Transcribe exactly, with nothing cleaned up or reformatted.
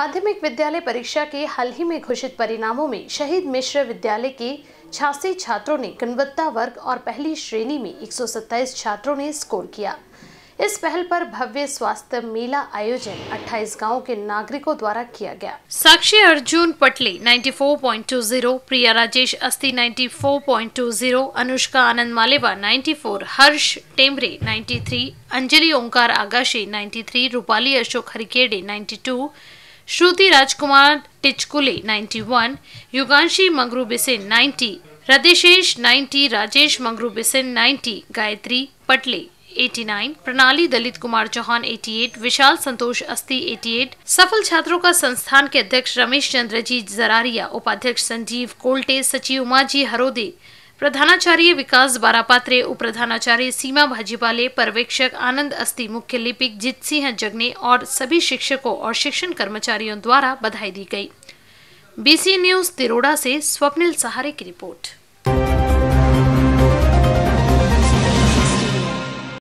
माध्यमिक विद्यालय परीक्षा के हाल ही में घोषित परिणामों में शहीद मिश्र विद्यालय के छियासी छात्रों ने गुणवत्ता वर्ग और पहली श्रेणी में एक सौ सत्ताईस छात्रों ने स्कोर किया। इस पहल पर भव्य स्वास्थ्य मेला आयोजन अट्ठाईस गांवों के नागरिकों द्वारा किया गया। साक्षी अर्जुन पटले चौरानवे पॉइंट बीस, प्रिया राजेश अस्ति चौरानवे पॉइंट बीस, अनुष्का आनंद मालेवा चौरानवे, हर्ष टेमरे तिरानवे, अंजलि ओंकार आगाशे तिरानवे, रूपाली अशोक हरिकेड़े बानवे, श्रुति राजकुमार टिचकुले इक्यानवे, युगांशी मंगरू बिसेन नब्बे, हृदयशेष नब्बे, राजेश मंगरू बिसेन नब्बे, गायत्री पटले नवासी, प्रणाली दलित कुमार चौहान अठासी, विशाल संतोष अस्ति अठासी। सफल छात्रों का संस्थान के अध्यक्ष रमेश चंद्रजी जरारिया, उपाध्यक्ष संजीव कोल्टे, सचिव उमाजी हरोदे, प्रधानाचार्य विकास बारापात्रे, उप प्रधानाचार्य सीमा भाजीपाले, पर्यवेक्षक आनंद अस्ति, मुख्य लिपिक जीत सिंह जगने और सभी शिक्षकों और शिक्षण कर्मचारियों द्वारा बधाई दी गई। बीसी न्यूज तिरोड़ा से स्वप्निल सहारे की रिपोर्ट।